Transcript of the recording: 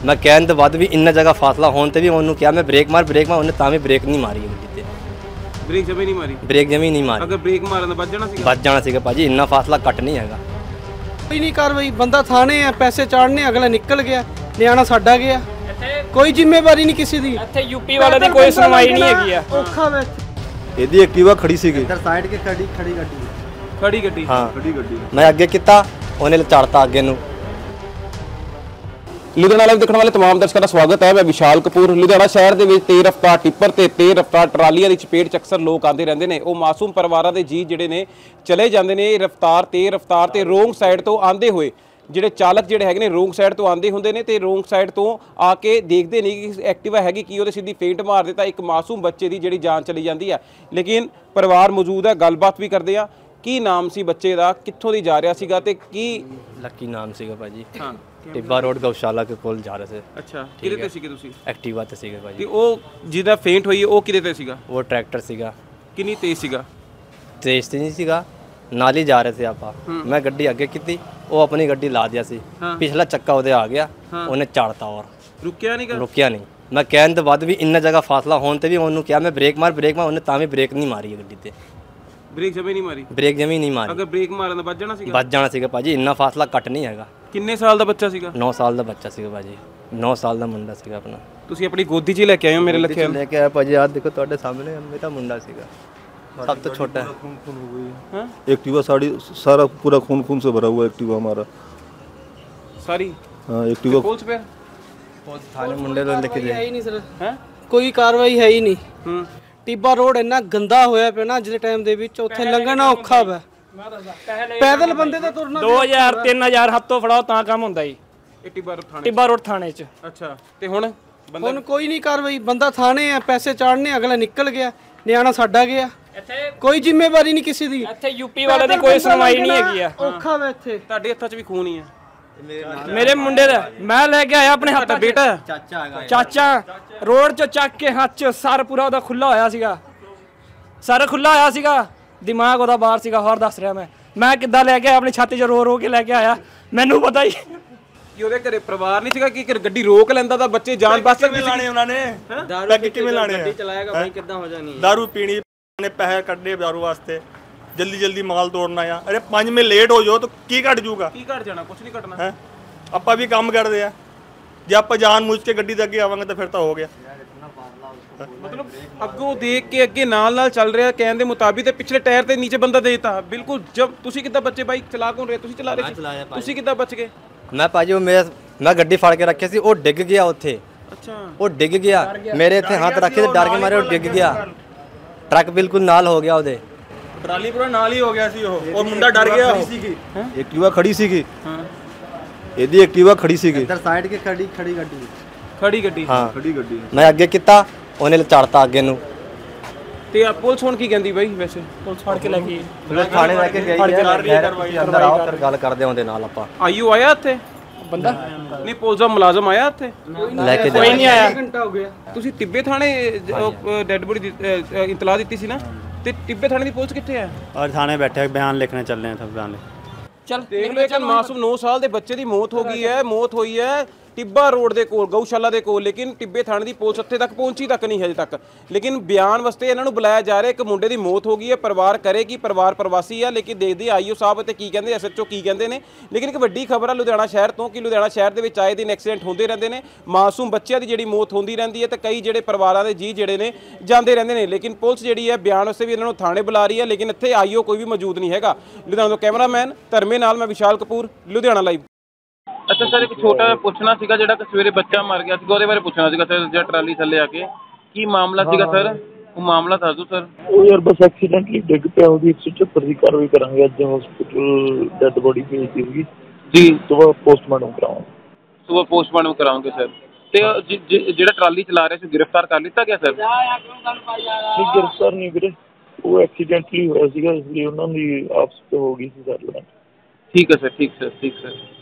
मैं कहने तो बाद भी इन्ना जगह फासला होने भी उन्होंने क्या मैं ब्रेक मार उन्हें तां भी ब्रेक नहीं मारी गड्डी ते ब्रेक जमी नहीं मारी ब्रेक जमी नहीं मारी अगर ब्रेक मारन बच जाना सीगा भाजी इन्ना फासला कट नहीं हैगा कोई नहीं कार्रवाई बंदा थाने है पैसे चाड़ने अगला निकल गया नियाना साडा गया कोई जिम्मेवारी नहीं किसी दी ਇੱਥੇ यूपी वाले ਦੀ ਕੋਈ ਸੁਣਵਾਈ ਨਹੀਂ ਹੈਗੀ ਆ ਔਖਾ ਵੇ ਇਹਦੀ ਐਕਟਿਵਾ ਖੜੀ ਸੀਗੀ इधर साइड के खड़ी गड्डी खड़ी गड्डी हाँ ਖੜੀ ਗੱਡੀ मैं अगे किता उन्हें चाड़ता अगे नू ਲੁਧਿਆਣਾ ਲਾਈਵ ਦੇਖਣ ਵਾਲੇ तमाम ਦਰਸ਼ਕਾਂ ਦਾ ਸਵਾਗਤ ਹੈ। ਮੈਂ ਵਿਸ਼ਾਲ ਕਪੂਰ। ਲੁਧਿਆਣਾ ਸ਼ਹਿਰ ਦੇ ਵਿੱਚ ਤੇਜ਼ ਰਫ਼ਤਾਰ ਟਿੱਪਰ ਤੇ ਤੇਜ਼ ਰਫ਼ਤਾਰ ਟਰਾਲੀਆਂ ਦੀ ਚਪੇਟ 'ਚ ਅਕਸਰ ਲੋਕ ਆਉਂਦੇ ਰਹਿੰਦੇ ਨੇ। ਉਹ ਮਾਸੂਮ ਪਰਿਵਾਰਾਂ ਦੇ ਜੀ ਜਿਹੜੇ ਨੇ ਚਲੇ ਜਾਂਦੇ ਨੇ ਰਫ਼ਤਾਰ ਤੇ ਰੋਂਗ ਸਾਈਡ ਤੋਂ ਆਂਦੇ ਹੋਏ ਜਿਹੜੇ ਚਾਲਕ ਜਿਹੜੇ ਹੈਗੇ ਨੇ ਰੋਂਗ ਸਾਈਡ ਤੋਂ ਆਂਦੇ ਹੁੰਦੇ ਨੇ ਤੇ ਰੋਂਗ ਸਾਈਡ ਤੋਂ ਆ ਕੇ ਦੇਖਦੇ ਨਹੀਂ ਕਿ ਐਕਟਿਵਾ ਹੈਗੀ ਕੀ ਉਹਦੇ ਸਿੱਧੀ ਫੇਂਟ ਮਾਰ ਦਿੱਤਾ ਇੱਕ ਮਾਸੂਮ ਬੱਚੇ ਦੀ ਜਿਹੜੀ ਜਾਨ ਚਲੀ ਜਾਂਦੀ ਹੈ। ਲੇਕਿਨ ਪਰਿਵਾਰ ਮੌਜੂਦ ਹੈ, ਗੱਲਬਾਤ ਵੀ ਕਰਦੇ ਆ। ਕੀ ਨਾਮ ਸੀ ਬੱਚੇ ਦਾ, ਕਿੱਥੋਂ ਦੀ ਜਾ ਰਿਹਾ ਸੀਗਾ ਤੇ ਕੀ लक्की नाम सीगा भाजी ਹਾਂ टिब्बा रोड गौशाला के कोल जा रहे थे ਅੱਛਾ ਕਿਹਦੇ ਤੇ ਸੀਗੇ ਤੁਸੀਂ एक्टिवा ते सीगे ਤੇ भाजी ਉਹ ਜਿਹਦਾ ਫੇਂਟ ਹੋਈ ਉਹ ਕਿਹਦੇ ਤੇ ਸੀਗਾ वो ट्रैक्टर सीगा ਕਿੰਨੀ ਤੇਜ਼ ਸੀਗਾ तेज तो नहीं सीगा नाल ही जा रहे थे आप मैं गड्डी अगे की वो अपनी गड्डी ला दिया सी पिछला चक्का उधर आ गया उन्हें चाड़ता और ਰੁਕਿਆ ਨਹੀਂ ਗਾ रुकिया नहीं मैं कहने तो बाद भी इन्ना जगह फासला होने भी उन्होंने क्या मैं ब्रेक मार उन्हें तां भी ब्रेक नहीं मारी गड्डी ते ब्रेक जमी नहीं मारी ब्रेक जमी नहीं मारी अगर ब्रेक मारन बच जाना सीगा बच जाना सीगा भाजी इन्ना फासला कट नहीं हैगा ਕਿੰਨੇ ਸਾਲ ਦਾ ਬੱਚਾ ਸੀਗਾ 9 साल का बच्चा सीगा भाजी 9 साल का मुंडा सीगा अपना ਤੁਸੀਂ ਆਪਣੀ ਗੋਦੀ 'ਚ ਹੀ ਲੈ ਕੇ ਆਏ ਹੋ ਮੇਰੇ ਲੱਖੇ लेके आया भाजी आज देखो ਤੁਹਾਡੇ सामने मेरा मुंडा सीगा सब तो छोटा है खून खून हो गई है एक्टिवा सारा पूरा खून खून से भरा हुआ एक्टिवा हमारा ਸਾਰੀ हाँ एक्टिवा ਪੁਲਿਸ पे थाने मुंडे तो लेके ਹੈ ਹੀ ਨਹੀਂ ਸਰ ਹੈ ਕੋਈ ਕਾਰਵਾਈ ਹੈ ਹੀ ਨਹੀਂ ਹੂੰ ਟਿੱਬਾ ਰੋਡ ਇੰਨਾ ਗੰਦਾ ਹੋਇਆ ਪਿਆ ਨਾ ਅੱਜ ਦੇ ਟਾਈਮ ਦੇ ਵਿੱਚ ਉੱਥੇ ਲੰਘਣਾ ਔਖਾ ਵਾ ਪੈਦਲ ਬੰਦੇ ਤਾਂ ਤੁਰਨਾ 2000 3000 ਹੱਥੋਂ ਫੜਾਓ ਤਾਂ ਕੰਮ ਹੁੰਦਾ ਜੀ ਇਹ ਟਿੱਬਾ ਰੋਡ ਥਾਣੇ 'ਚ ਅੱਛਾ ਤੇ ਹੁਣ ਬੰਦਾ ਹੁਣ ਕੋਈ ਨਹੀਂ ਕਾਰਵਾਈ ਬੰਦਾ ਥਾਣੇ ਹੈ ਪੈਸੇ ਚਾੜਨੇ ਅਗਲਾ ਨਿਕਲ ਗਿਆ ਨਿਆਣਾ ਸਾਡਾ ਗਿਆ ਇੱਥੇ ਕੋਈ ਜ਼ਿੰਮੇਵਾਰੀ ਨਹੀਂ ਕਿਸੇ ਦੀ ਇੱਥੇ ਯੂਪੀ ਵਾਲੇ ਦੀ ਕੋਈ ਸੁਣਵਾਈ ਨਹੀਂ ਹੈਗੀ ਆ ਔਖਾ ਵਾ ਇੱਥੇ ਤੁਹਾਡੇ ਹੱਥਾਂ 'ਚ ਵੀ ਖੂਨ ਹੀ ਹੈ ਮੇਰੇ ਮੁੰਡੇ ਦਾ ਮੈਂ ਲੈ ਕੇ ਆਇਆ ਆਪਣੇ ਹੱਥ ਤੁਹਾਡਾ ਬੇਟਾ ਹੈ? ਚਾਚਾ ਰੋਡ 'ਚ ਚੱਕ ਕੇ ਹੱਥ 'ਚ ਸਰ ਪੂਰਾ ਉਹਦਾ ਖੁੱਲਾ ਹੋਇਆ ਸੀਗਾ ਸਰ ਖੁੱਲਾ ਹੋਇਆ ਸੀਗਾ ਦਿਮਾਗ ਉਹਦਾ ਬਾਹਰ ਸੀਗਾ ਹੋਰ ਦੱਸ ਰਿਹਾ ਮੈਂ ਕਿੱਦਾਂ ਲੈ ਕੇ ਆਇਆ ਆਪਣੀ ਛਾਤੀ 'ਚ ਰੋ ਕੇ ਲੈ ਕੇ ਆਇਆ ਮੈਨੂੰ ਪਤਾ ਹੀ ਕਿ ਉਹਦੇ ਘਰੇ ਪਰਿਵਾਰ ਨਹੀਂ ਸੀਗਾ ਕਿ ਗੱਡੀ ਰੋਕ ਲੈਂਦਾ ਤਾਂ ਬੱਚੇ ਜਾਨ ਬਚ ਸਕਦੇ ਸੀ ਲਾਣੇ ਉਹਨਾਂ ਨੇ ਦਾਰੂ ਕਿਵੇਂ ਲਾਣੇ ਗੱਡੀ ਚਲਾਏਗਾ ਭਾਈ ਕਿੱਦਾਂ ਹੋ ਜਾਣੀ ਦਾਰੂ ਪੀਣੀ ਨੇ ਪੈਸੇ ਕੱਢੇ ਦਾਰੂ ਵਾਸਤੇ ਜਲਦੀ ਮਾਲ ਤੋੜਨਾ ਆ ਅਰੇ 5 ਮਿੰਟ ਲੇਟ ਹੋ ਜਾਓ ਤਾਂ ਕੀ ਘਟ ਜਾਊਗਾ ਕੀ ਘਟ ਜਾਣਾ ਕੁਝ ਨਹੀਂ ਘਟਣਾ ਹੈ ਆਪਾਂ ਵੀ ਕੰਮ ਕਰਦੇ ਆ ਜੇ ਆਪਾਂ ਜਾਨ ਮੁੱਝ ਕੇ ਗੱਡੀ ਦੇ ਅੱਗੇ ਆਵਾਂਗੇ ਤਾਂ ਫਿਰ ਤਾਂ ਹੋ ਗਿਆ ਮਤਲਬ ਅੱਗੋਂ ਦੇਖ ਕੇ ਅੱਗੇ ਨਾਲ ਚੱਲ ਰਿਹਾ ਕਹਿਣ ਦੇ ਮੁਤਾਬਿਕ ਤੇ ਪਿਛਲੇ ਟਾਇਰ ਤੇ ਨੀਚੇ ਬੰਦਾ ਦੇਤਾ ਬਿਲਕੁਲ ਜਬ ਤੁਸੀਂ ਕਿੱਦਾਂ ਬੱਚੇ ਬਾਈਕ ਚਲਾ ਕੌਣ ਰਹੇ ਤੁਸੀਂ ਚਲਾ ਰਹੇ ਸੀ ਤੁਸੀਂ ਕਿੱਦਾਂ ਬਚ ਗਏ मैं भाजी मैं गड्डी फाड़ के रखी सी वो डिग गया उत्थे अच्छा वो डिग गया मेरे इतने हाथ रखे थे डर के मारे वो डिग गया ट्रक बिल्कुल नाल हो गया ਉਹਦੇ ਟਰਾਲੀ ਪੂਰਾ ਨਾਲ ਹੀ ਹੋ ਗਿਆ ਸੀ ਉਹ ਮੁੰਡਾ ਡਰ ਗਿਆ एक्टिवा खड़ी सीगी ਇਹਦੀ ਐਕਟਿਵਾ ਖੜੀ ਸੀਗੀ इधर साइड के खड़ी गड्डी ਖੜੀ ਗੱਡੀ हाँ ਖੜੀ ਗੱਡੀ मैं अगे किता उन्हें चाड़ता अगे नू ਤੇ ਪੁਲਿਸ ਹੁਣ ਕੀ ਕਹਿੰਦੀ ਬਾਈ ਵੈਸੇ ਪੁਲਿਸ ਫੜ ਕੇ ਲੈ ਗਈ पुलिस थाने लेके गई है अंदर आओ फिर गल करदे होंदे नाल ਆਪਾਂ ਆਈਓ ਆਇਆ ਇੱਥੇ ਬੰਦਾ ਨਹੀਂ ਪੁਲਿਸ ਦਾ ਮੁਲਾਜ਼ਮ ਆਇਆ ਇੱਥੇ लेके ਕੋਈ ਨਹੀਂ ਆਇਆ ਘੰਟਾ ਹੋ ਗਿਆ ਤੁਸੀਂ ਟਿੱਬੇ ਥਾਣੇ ਡੈੱਡ ਬੋਡੀ ਇਤਲਾਹ ਦਿੱਤੀ ਸੀ ਨਾ ਤੇ ਟਿੱਬੇ ਥਾਣੇ ਦੀ ਪੁਲਿਸ ਕਿੱਥੇ ਹੈ और थाने बैठे बयान लिखने चल रहे हैं सब बयान ਚੱਲ ਦੇਖ ਲਓ ਇੱਕ ਮਾਸੂਮ 9 ਸਾਲ ਦੇ ਬੱਚੇ ਦੀ ਮੌਤ ਹੋ ਗਈ ਹੈ ਮੌਤ ਹੋਈ ਹੈ ਟਿੱਬਾ ਰੋਡ ਦੇ ਕੋਲ ਗਊਸ਼ਾਲਾ ਦੇ ਕੋਲ ਲੇਕਿਨ ਟਿੱਬੇ ਥਾਣੇ ਦੀ ਪੁਲਿਸ ਉੱਥੇ ਤੱਕ ਪਹੁੰਚੀ ਤੱਕ ਨਹੀਂ ਹਜੇ ਤੱਕ ਲੇਕਿਨ ਬਿਆਨ ਵਾਸਤੇ ਇਹਨਾਂ ਨੂੰ ਬੁਲਾਇਆ ਜਾ ਰਿਹਾ ਇੱਕ ਮੁੰਡੇ ਦੀ ਮੌਤ ਹੋ ਗਈ ਹੈ ਪਰਿਵਾਰ ਕਰੇ ਕਿ ਪਰਿਵਾਰ ਪ੍ਰਵਾਸੀ ਆ ਲੇਕਿਨ ਦੇਖਦੇ ਆਈਓ ਸਾਹਿਬ ਤੇ ਕੀ ਕਹਿੰਦੇ ਐਸਐਚਓ ਕੀ ਕਹਿੰਦੇ ਨੇ ਲੇਕਿਨ ਇੱਕ ਵੱਡੀ ਖਬਰ ਆ ਲੁਧਿਆਣਾ ਸ਼ਹਿਰ ਤੋਂ ਕਿ ਲੁਧਿਆਣਾ ਸ਼ਹਿਰ ਦੇ ਵਿੱਚ ਆਏ ਦਿਨ ਐਕਸੀਡੈਂਟ ਹੁੰਦੇ ਰਹਿੰਦੇ ਨੇ ਮਾਸੂਮ ਬੱਚਿਆਂ ਦੀ ਜਿਹੜੀ ਮੌਤ ਹੁੰਦੀ ਰਹਿੰਦੀ ਹੈ ਤੇ ਕਈ ਜਿਹੜੇ ਪਰਿਵਾਰਾਂ ਦੇ ਜੀ ਜਿਹੜੇ ਨੇ ਜਾਂਦੇ ਰਹਿੰਦੇ ਨੇ ਲੇਕਿਨ ਪੁਲਿਸ ਜਿਹੜੀ ਹੈ ਬਿਆਨ ਵਾਸਤੇ ਵੀ ਇਹਨਾਂ ਨੂੰ ਥਾਣੇ ਬੁਲਾ ਰਹੀ ਹੈ ਲੇਕਿਨ ਇੱਥੇ ਆਈਓ ਕੋਈ ਵੀ ਮੌਜੂਦ ਨਹੀਂ ਹੈਗਾ ਲੁਧਿਆਣਾ ਤੋਂ ਕੈਮਰਾਮੈਨ ਧਰਮੇ ਨਾਲ ਮੈਂ ਵਿਸ਼ਾਲ ਕਪੂਰ ਲੁਧਿਆਣਾ ਲਾਈਵ ਅੱਛਾ ਸਰ ਇੱਕ ਛੋਟਾ ਜਿਹਾ ਪੁੱਛਣਾ ਸੀਗਾ ਜਿਹੜਾ ਕਿ ਸਵੇਰੇ ਬੱਚਾ ਮਰ ਗਿਆ ਸੀਗਾ ਉਹਦੇ ਬਾਰੇ ਪੁੱਛਣਾ ਸੀਗਾ ਸਰ ਜਿਹੜਾ ਟਰਾਲੀ ਥੱਲੇ ਆ ਕੇ ਕੀ ਮਾਮਲਾ ਸੀਗਾ ਸਰ ਉਹ ਮਾਮਲਾ ਦੱਸ ਦਿਓ ਸਰ ਉਹ ਯਾਰ ਬਸ ਐਕਸੀਡੈਂਟਲੀ ਡਿੱਗ ਪਿਆ ਉਹਦੀ 174 ਦੀ ਕਾਰਵਾਈ ਕਰਾਂਗੇ ਅੱਜ ਹਸਪੀਟਲ ਡੈਡ ਬੋਡੀ ਭੇਜ ਦਿੱਤੀ ਜੀ ਸੁਬਾਹ ਪੋਸਟਮਾਰਟਮ ਕਰਾਵਾਂਗੇ ਸੁਬਾਹ ਪੋਸਟਮਾਰਟਮ ਕਰਾਉਂਗੇ ਸਰ ਤੇ ਜਿਹੜਾ ਟਰਾਲੀ ਚਲਾ ਰਿਹਾ ਸੀ ਗ੍ਰਿਫਤਾਰ ਕਰ ਲਿੱਤਾ ਗਿਆ ਸਰ ਨਹੀਂ ਗ੍ਰਿਫਤਾਰ ਨਹੀਂ ਵੀਰੇ ਉਹ ਐਕਸੀਡੈਂਟਲੀ ਹੋਇਆ ਸੀਗਾ ਇਸ ਲਈ ਉਹਨਾਂ ਦੀ ਆਪਸ ਵਿੱਚ ਹੋ ਗਈ ਸੀ ਸਰ ਠੀਕ ਹੈ ਸਰ ਠੀਕ ਸਰ